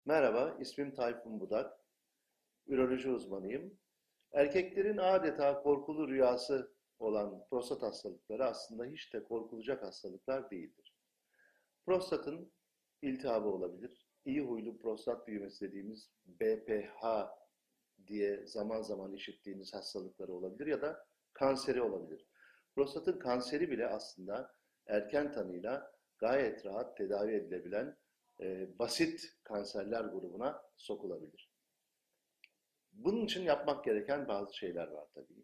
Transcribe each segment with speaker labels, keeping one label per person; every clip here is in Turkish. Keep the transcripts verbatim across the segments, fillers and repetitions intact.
Speaker 1: Merhaba, ismim Tayfun Budak. Üroloji uzmanıyım. Erkeklerin adeta korkulu rüyası olan prostat hastalıkları aslında hiç de korkulacak hastalıklar değildir. Prostatın iltihabı olabilir. İyi huylu prostat büyümesi dediğimiz B P H diye zaman zaman işittiğiniz hastalıkları olabilir ya da kanseri olabilir. Prostatın kanseri bile aslında erken tanıyla gayet rahat tedavi edilebilen e, basit kanserler grubuna sokulabilir. Bunun için yapmak gereken bazı şeyler var tabii.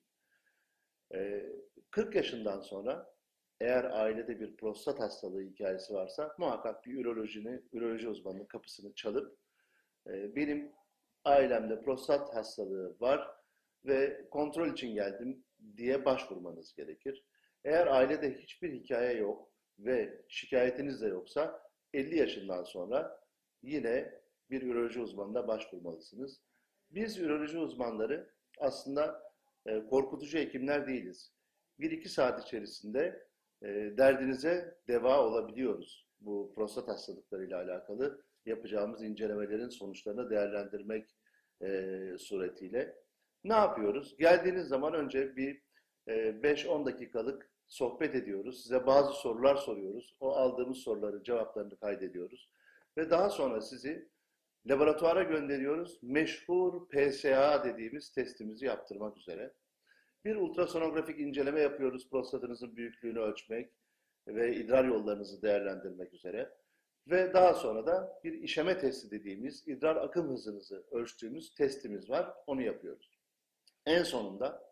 Speaker 1: E, kırk yaşından sonra eğer ailede bir prostat hastalığı hikayesi varsa muhakkak bir ürolojini, üroloji uzmanının kapısını çalıp e, benim ailemde prostat hastalığı var ve kontrol için geldim diye başvurmanız gerekir. Eğer ailede hiçbir hikaye yok ve şikayetiniz de yoksa elli yaşından sonra yine bir üroloji uzmanına başvurmalısınız. Biz üroloji uzmanları aslında e, korkutucu hekimler değiliz. Bir iki saat içerisinde e, derdinize deva olabiliyoruz. Bu prostat hastalıklarıyla alakalı yapacağımız incelemelerin sonuçlarını değerlendirmek e, suretiyle. Ne yapıyoruz? Geldiğiniz zaman önce bir e, beş on dakikalık sohbet ediyoruz. Size bazı sorular soruyoruz. O aldığımız soruların cevaplarını kaydediyoruz. Ve daha sonra sizi laboratuvara gönderiyoruz. Meşhur P S A dediğimiz testimizi yaptırmak üzere. Bir ultrasonografik inceleme yapıyoruz prostatınızın büyüklüğünü ölçmek ve idrar yollarınızı değerlendirmek üzere. Ve daha sonra da bir işeme testi dediğimiz idrar akım hızınızı ölçtüğümüz testimiz var. Onu yapıyoruz. En sonunda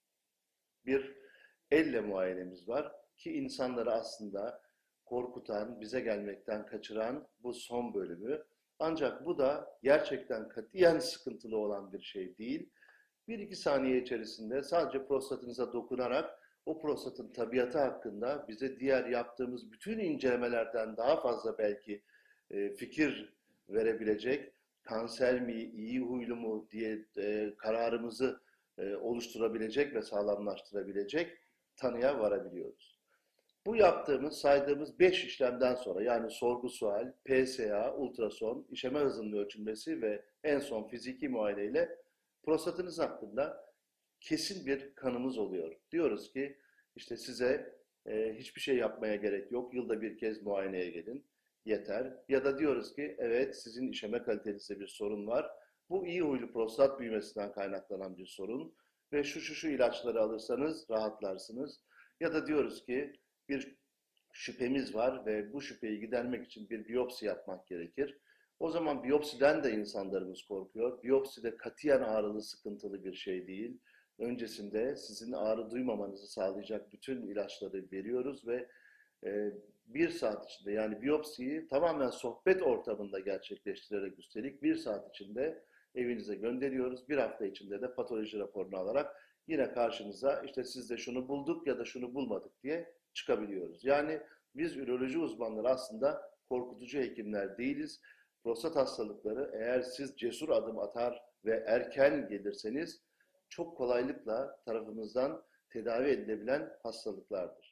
Speaker 1: bir elle muayenemiz var ki insanları aslında korkutan, bize gelmekten kaçıran bu son bölümü. Ancak bu da gerçekten katiyen sıkıntılı olan bir şey değil. Bir iki saniye içerisinde sadece prostatınıza dokunarak o prostatın tabiatı hakkında bize diğer yaptığımız bütün incelemelerden daha fazla belki e, fikir verebilecek, kanser mi, iyi huylu mu diye e, kararımızı e, oluşturabilecek ve sağlamlaştırabilecek tanıya varabiliyoruz. Bu yaptığımız, saydığımız beş işlemden sonra yani sorgu sual, P S A, ultrason, işeme hızının ölçülmesi ve en son fiziki muayene ile prostatınız hakkında kesin bir kanımız oluyor. Diyoruz ki işte size e, hiçbir şey yapmaya gerek yok. Yılda bir kez muayeneye gelin. Yeter. Ya da diyoruz ki evet sizin işeme kalitenizde bir sorun var. Bu iyi huylu prostat büyümesinden kaynaklanan bir sorun ve şu şu şu ilaçları alırsanız rahatlarsınız. Ya da diyoruz ki bir şüphemiz var ve bu şüpheyi gidermek için bir biyopsi yapmak gerekir. O zaman biyopsiden de insanlarımız korkuyor. Biyopsi de katiyen ağrılı, sıkıntılı bir şey değil. Öncesinde sizin ağrı duymamanızı sağlayacak bütün ilaçları veriyoruz ve e, bir saat içinde yani biyopsiyi tamamen sohbet ortamında gerçekleştirerek üstelik bir saat içinde evinize gönderiyoruz. Bir hafta içinde de patoloji raporunu alarak yine karşınıza işte siz de şunu bulduk ya da şunu bulmadık diye çıkabiliyoruz. Yani biz üroloji uzmanları aslında korkutucu hekimler değiliz. Prostat hastalıkları eğer siz cesur adım atar ve erken gelirseniz çok kolaylıkla tarafımızdan tedavi edilebilen hastalıklardır.